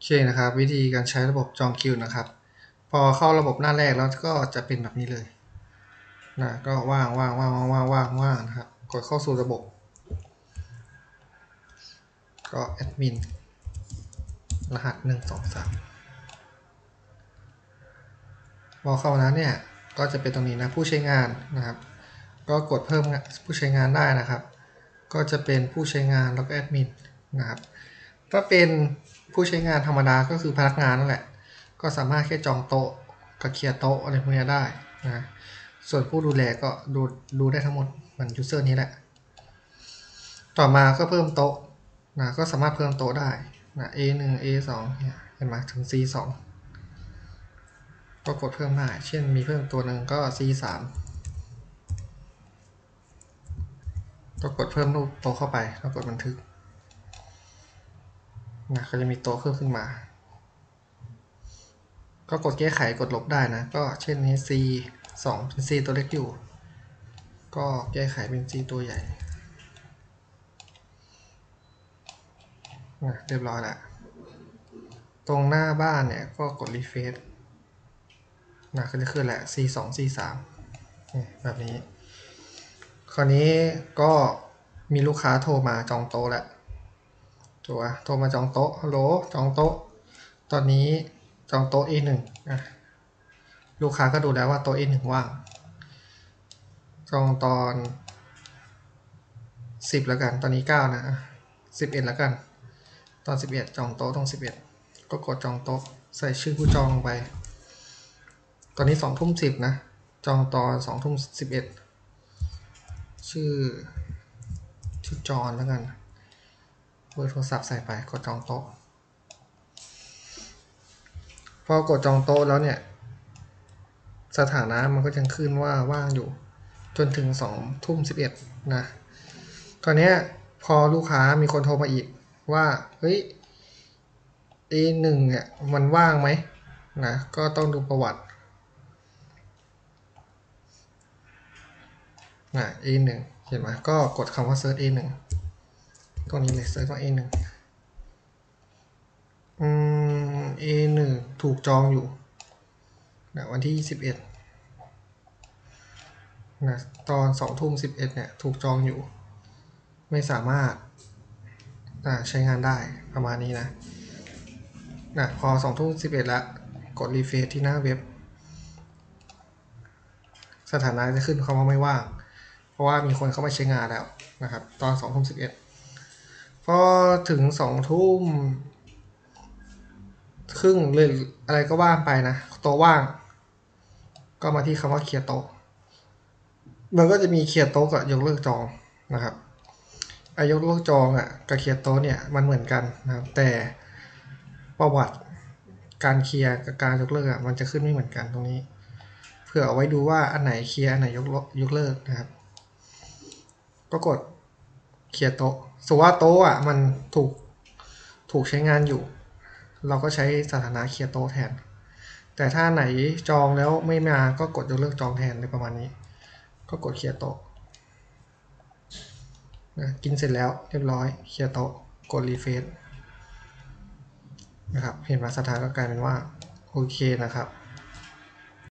เคนะครับวิธีการใช้ระบบจองคิวนะครับพอเข้าระบบหน้าแรกแล้วก็จะเป็นแบบนี้เลยนะก็ว่างนะครับกดเข้าสู่ระบบก็แอดมินรหัส123พอเข้านั้นเนี่ยก็จะเป็นตรงนี้นะผู้ใช้งานนะครับก็กดเพิ่มผู้ใช้งานได้นะครับก็จะเป็นผู้ใช้งานแล้วก็แอดมินนะครับถ้าเป็นผู้ใช้งานธรรมดาก็คือพนักงานนั่นแหละก็สามารถแค่จองโต๊ะกับเคลียร์โต๊ะอะไรพวกนี้ได้นะส่วนผู้ดูแลก็ดูได้ทั้งหมดเหมือนยูเซอร์นี้แหละต่อมาก็เพิ่มโต๊ะนะก็สามารถเพิ่มโต๊ะได้นะ A1 A2 เนี่ยเห็นไหมถึง C2 ก็กดเพิ่มได้เช่นมีเพิ่มตัวหนึ่งก็ C3 ก็กดเพิ่มรูปโต๊ะเข้าไปแล้วกดบันทึกนะก็จะมีโต๊ะเพิ่มขึ้นมาก็กดแก้ไขกดลบได้นะก็เช่นนี้ C2 เป็น C ตัวเล็กอยู่ก็แก้ไขเป็น C ตัวใหญ่นะเรียบร้อยแล้วตรงหน้าบ้านเนี่ยก็กดรีเฟรชนะก็จะขึ้นแหละ C2 C3 แบบนี้คราวนี้ก็มีลูกค้าโทรมาจองโต๊ะแล้วโทรมาจองโต๊ะฮัลโหลจองโต๊ะตอนนี้จองโต๊ะ A1 ลูกค้าก็ดูแล้วว่าโต๊ะ A1 ว่างจองตอน10แล้วกันตอนนี้9นะ11แล้วกันตอน11จองโต๊ะตรง11ก็กดจองโต๊ะใส่ชื่อผู้จองลงไปตอนนี้20:10นะจองตอน20:11ชื่อจอนแล้วกันเบอร์โทรศัพท์ใส่ไปกดจองโต๊ะพอกดจองโต๊ะแล้วเนี่ยสถานะมันก็ยังขึ้นว่าว่างอยู่จนถึง20:11นะตอนนี้พอลูกค้ามีคนโทรมาอีกว่าเฮ้ย A1 เนี่ยมันว่างไหมนะก็ต้องดูประวัตินะ A1 เห็นไหมก็กดคำว่า search A1 ตรงนี้เลย search ว่า A1 A1 ถูกจองอยู่นะวันที่21นะตอน20:11เนี่ยถูกจองอยู่ไม่สามารถใช้งานได้ประมาณนี้นะพอ20:11แล้วกดรีเฟรชที่หน้าเว็บสถานะจะขึ้นคำว่าไม่ว่างเพราะว่ามีคนเข้ามาใช้งานแล้วนะครับตอน20:11พอถึง20:30เลยอะไรก็ว่างไปนะโต๊ะว่างก็มาที่คำว่าเคลียร์โต๊ะมันก็จะมีเคลียร์โต๊ะกับยกเลิกจองนะครับยกเลิกจองกับเคลียร์โต๊ะเนี่ยมันเหมือนกันนะครับแต่ประวัติการเคลียร์กับการยกเลิกมันจะขึ้นไม่เหมือนกันตรงนี้เพื่อเอาไว้ดูว่าอันไหนเคลียร์อันไหนยกเลิกนะครับก็กดเคลียร์โต๊ะสมมติว่าโต๊ะมันถูกใช้งานอยู่เราก็ใช้สถานะเคลียร์โต๊ะแทนแต่ถ้าไหนจองแล้วไม่มาก็กดยกเลิกจองแทนในประมาณนี้ก็กดเคลียร์โต๊ะกินเสร็จแล้วเรียบร้อยเคลียร์โต๊ะกดรีเฟรชนะครับเห็นว่าสถานะก็กลายเป็นว่าโอเคนะครับ